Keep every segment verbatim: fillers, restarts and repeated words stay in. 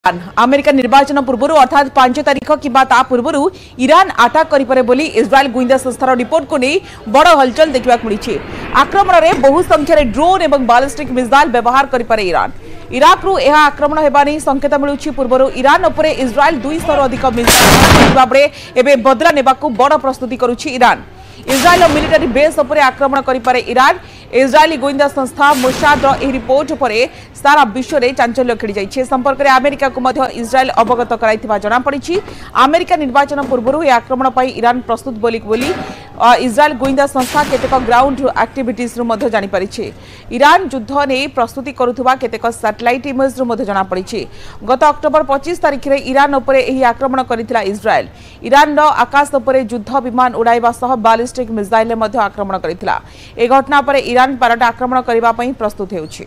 America निर्वाचन पूर्व अर्थात पांच तारीख कि पूर्व ईरान आटाक करे बोली इस्राएल गुइंदा संस्थार रिपोर्ट को नहीं बड़ हलचल देखा मिली। आक्रमण में बहु संख्यार ड्रोन और बालिस्टिक मिसाइल व्यवहार करे ईरान। इराक रु यह आक्रमण होगा संकेत मिलूँ। पूर्व ईरान उपर इस्राएल दुई सौ अधिक मिसाइल बेले बदला नेबा बड़ प्रस्तुति करुछि ईरान। इस्राएल मिलिटारी बेस उपर आक्रमण करे ईरान। इस्राएली गुइंदा संस्था मोसाद रिपोर्ट पर सारा विश्व में चांचल्य खेली जाइए। संपर्क में अमेरिका को मध्य इस्राएल अवगत कराइथिबा जଣା पड़ी। अमेरिका निर्वाचन पूर्व यह आक्रमण पर ईरान प्रस्तुत बोली बोली इस्राएल गुइंदा संस्था केतेक ग्राउंड एक्टिविटीज रु मध्य जानि परिछि। ईरान युद्ध ने प्रस्तुति करुथुबा केतेक सैटेलाइट इमेज रु मध्य जଣା पड़ी। गत अक्टोबर पच्चीस तारिख में ईरान उपर एही आक्रमण करिथिला इस्राएल। ईरान आकाश उपर युद्ध विमान उड़ाइबा सह बालिस्टिक मिसाइल मध्य आक्रमण करिथिला। ए घटना पर ईरान पारट आक्रमण करबा पई प्रस्तुत हेउछि।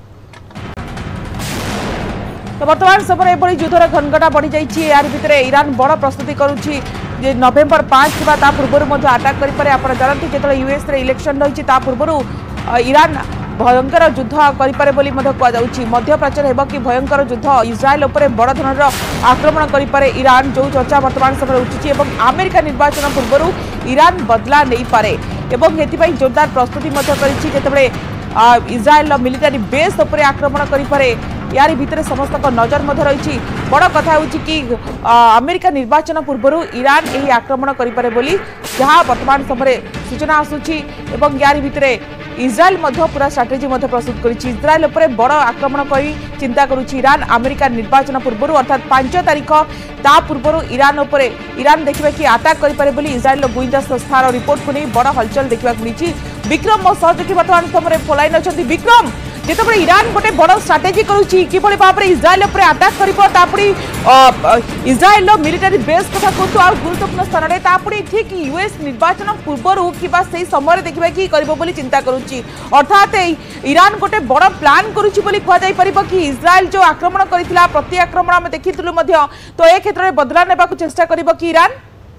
तो वर्तमान समय एभली युद्धर घनघटा बढ़ी जाइए। यार भितर ईरान बड़ प्रस्तुति करुछि जे नवेम्बर पांच थिबा ता पूर्व मध्य अटैक करि पारे। आपण जानते जेतले यूएस रे इलेक्शन रही ता पूर्व ईरान भयंकर युद्ध करिपारे बोली मध्य कहा जाउछि। मध्य प्राच्य हेबो कि भयंकर युद्ध इस्राएल उपर बड़ धरनर आक्रमण करिपारे ईरान जो चर्चा वर्तमान समय उठिछि। एवं अमेरिका निर्वाचन पूर्व ईरान बदला नहीं पारे एवं हेतिपई जोरदार प्रस्तुति मध्य करिछि। जेतेबेले इस्राएल मिलिटारी बेस उपर आक्रमण करिपारे यारी भितर समस्त नजर मध्य रही। बड़ कथा होछि कि अमेरिका निर्वाचन पूर्व ईरान यही आक्रमण करिपारे बोली जहाँ वर्तमान समय सूचना आसुछि। एवं यारी भितर इस्राएल मध्य पूरा स्ट्राटेजी मध्य प्रस्तुत करिछि। इस्राएल उपर बड़ आक्रमण करी चिंता करुछि ईरान। अमेरिका निर्वाचन पूर्व अर्थात पांच तारीख ता पूर्व ईरान उपर ईरान देखिबा कि अटैक करिपारे बोली इस्राएल गुइंदा संस्थार रिपोर्ट को नहीं बड़ हलचल देखा मिली। विक्रम मो सहयोगी वर्तमान समय फोलाइन अछंती। विक्रम जेतबे ईरान गोटे बड़ स्ट्राटेजी करुछि किभली भाव में इस्राएल उपर अटैक करिबो तापड़ी इस्राएल मिलिटारी बेस कथा कहतु आ गुरुत्वपूर्ण स्थान में तापड़ी ठीक यूएस निर्वाचन पूर्व किबा से समय देखिबा कि करिबो बोली चिंता करुछि। अर्थात ईरान गोटे बड़ प्लान करुछि बोली कहा जाय परिबो कि इस्राएल जो आक्रमण करिथिला प्रति आक्रमण हम देखिथिलु मध्य तो ए क्षेत्र में बदला नेबा को चेष्टा करिबो कि ईरान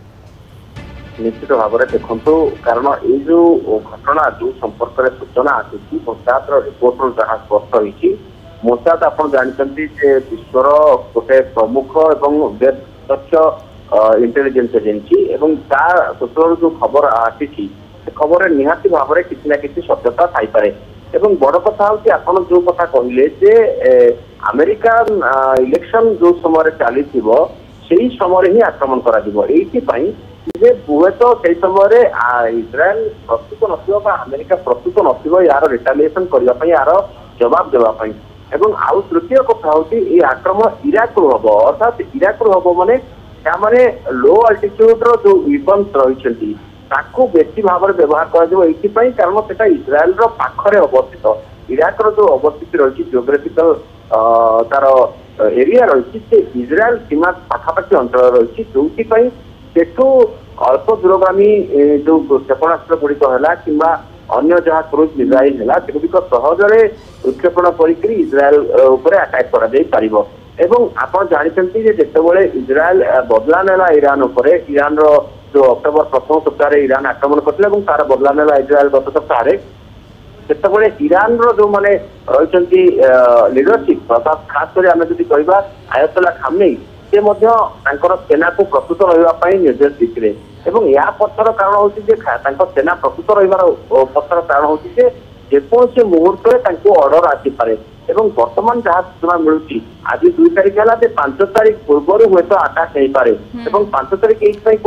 निश्चित भाव में देखु कारण ये जो घटना जो संपर्क में सूचना आसी मोसाद रिपोर्ट जहाँ स्पष्ट होती मोसाद आप जानते विश्वर गोटे प्रमुख एवं बेस दक्ष इंटेलिजेंस एजेंसी एवं सूत्र जो खबर आसी खबर निहाती भाव में किसी ना किसी सत्यता थाईपे। एवं बड़ कथा हूँ आप जो कथा कहले जे अमेरिका इलेक्शन जो समय चली से समय ही आक्रमण कर हुए तो से समय इस्राएल प्रस्तुत न अमेरिका प्रस्तुत न यार रिटालिएशन करने यार जवाब देवाई। एवं आउ तृतीय कथा हूँ आक्रमण इराक रु हम अर्थात इराक रु हम माने मैंने लो अल्टीट्यूड जो वेपन्स रही बेसी भाव में व्यवहार कर कारण से इस्राएल पाखरे अवस्थित इराक जो अवस्थित रही जियोग्राफिकल तार एरिया रही इस्राएल सीमा पाखापाखि अंचल रही जो सेठू अल्प दूरगामी जो क्षेपणास्त्र गुड़िक है कि अन्य जहाँ क्रूज मिसाइल है सेगुड़िक सहजरे उत्क्षेपण कर इस्राएल उपर अटैक कर आप जानते जितेबाला इस्राएल बदला नेला ईरान उपर ईरान जो अक्टोबर प्रथम सप्ताह ईरान आक्रमण करते तार बदला नेला इस्राएल गत सप्ताह जितेबाला ईरान जो मैंने रही लीडरशिप अर्थात खास कर आम जब कह आयतुल्ला खामेनी से सेना को प्रस्तुत रही निर्देश देते एवं या पक्षर कारण हूँ सेना प्रस्तुत रही पक्षर कारण हूँ जेकोसी मुहूर्त में अर्डर आसीपे। एवं वर्तमान जहाँ सूचना मिलूँ आज दुई तारीख है पांच तारीख पूर्व हुए तो आकाश हो पारे एवं पांच तारीख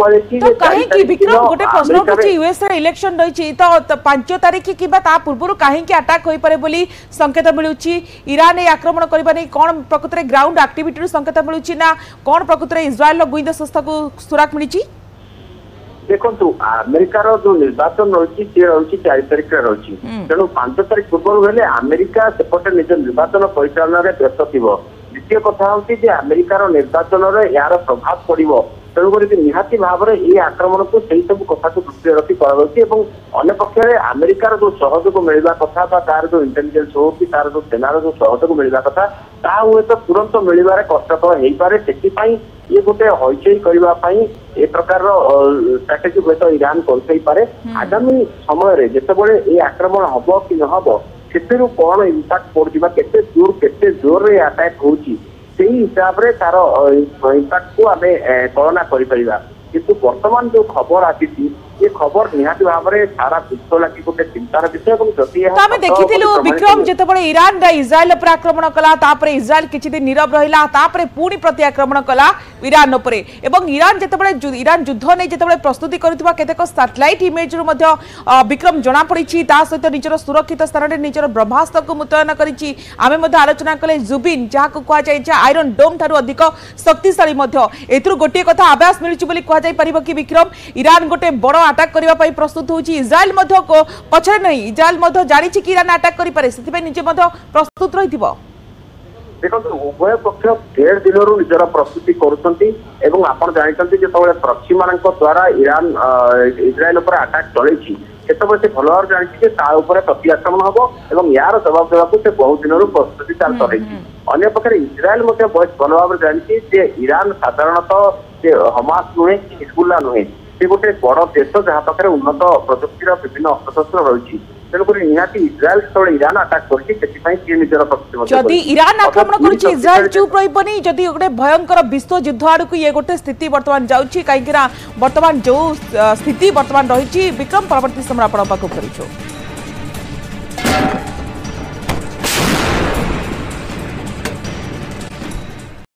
इलेक्शन रही तो पांच तारीख कि पूर्व कहीं अटैक हो पारे बोली संकेत मिलूँ। ईरान आक्रमण करने कौन प्रकृत में ग्राउंड एक्टिविटी संकेत मिलूँ ना कौन प्रकृत में इस्राएल गुइंदा संस्था को सुराक मिली। देखो अमेरिकार जो निर्वाचन रही रही चार तारीख रही तेणु पांच तारीख पूर्व हेले अमेरिका सेपटे निज निर्वाचन परिचालन में व्यस्त थी। द्वितीय कथा हूँ अमेरिकार निर्वाचन में यार प्रभाव पड़ो तेणुक निहाती भाव में ये आक्रमण को सही सब कथा को दृष्टि रखी कर अन्य पक्ष अमेरिकार जो सहयोग मिलवा कथा तार जो इंटेलिजेंस हो कि तार जो सेनार जो सहयोग मिलवा कथा ता हुए तो तुरंत मिलवे कष्टकर हो पारे से ये गोटे हईचई करने ए प्रकार स्ट्राटेजी हूँ तो ईरान करे। आगामी समय जितेबाला ये आक्रमण हम कि न हम से कौन इम्पैक्ट पड़े केते दूर केते जोर रे अटैक होची से हिसाब से तार इम्पैक्ट को आम कलना कर किंतु वर्तमान जो खबर आसी ये खबर निहाती भाव में सारा विश्व लगी गोटे चिंतार विषय देखी विक्रम जिते ईरान इज्राएल पर आक्रमण कला तापरे इज्राएल किछि दिन नीरव रहिला तापरे पुणी प्रति आक्रमण कला ईरान उपरे एवं ईरान जिते ईरान युद्ध नहीं जिते प्रस्तुति करुवा केतेक सैटेलाइट इमेज रु मध्य विक्रम जना पड़ी ता सहित निजर सुरक्षित स्थान में निजर ब्रह्मास्त्र को मुतयन करिछि आमे मध्य आलोचना कले जुबिन जहाँ को कह जाय आयरन डोम ठारू अधिक शक्तिशाली मध्य एथुरु गोटे कथा आभास मिलुछि बोली कह जाय परिबो कि विक्रम ईरान गोटे बड़ अटैक करबा पई प्रस्तुत होछि इज्राएल मध्य पछरे नहीं इज्राएल मध्य जानि छि कि ईरान अटैक करि पारे सेति पई निजे मध्य प्रस्तुत रहिथिबो देखो उभय पक्ष डेढ़ दिन निजर प्रस्तुति करुँच आप जानते जो प्रक्षी मान द्वारा ईरान इज्राएल पर अटैक चलती सेतबे से भल भाव जानी प्रति आक्रमण हम और यार जवाब देवाक से बहुत दिन प्रस्तुति चाल चलती अन्य पक्षे इज्राएल बहुत भल भाव जानी ईरान साधारणतः हमास नुहे कि हिजबुल्ला नुहे से गोटे बड़ देश जहाँ पाखे उन्नत प्रजुक्तिर विभिन्न अस्त्रशस्त्र रही तेणुक निहाती इज्राएल जो ईरान अटैक करदी ईरान आक्रमण करुछि इज्राएल चुप रहिबनी जदि गोटे भयंकर विश्व युद्ध आड़क ये गोटे स्थिति वर्तमान जाउछि काहेकि वर्तमान जो स्थिति वर्तमान रही विक्रम परवर्ती समय आपण पाखु करिछु।